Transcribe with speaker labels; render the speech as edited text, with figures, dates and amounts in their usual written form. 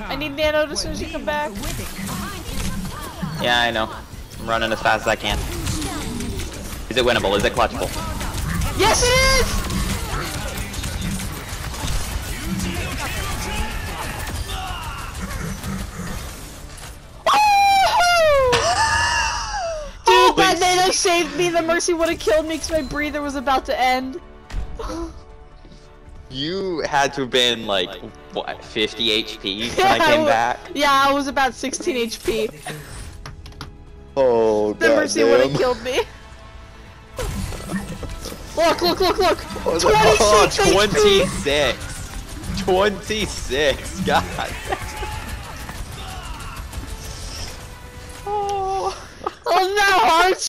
Speaker 1: I need Nano as soon as you come back.
Speaker 2: Yeah, I know. I'm running as fast as I can. Is it winnable? Is it clutchable?
Speaker 1: Yes, it is! Dude, that Nano saved me. The Mercy would have killed me because my breather was about to end.
Speaker 2: You had to have been like, what, 50 HP when I came back?
Speaker 1: Yeah, I was about 16 HP.
Speaker 2: Oh,
Speaker 1: The Mercy would have killed me. Look, look, look, look! 26 HP!
Speaker 2: 26! 26! God.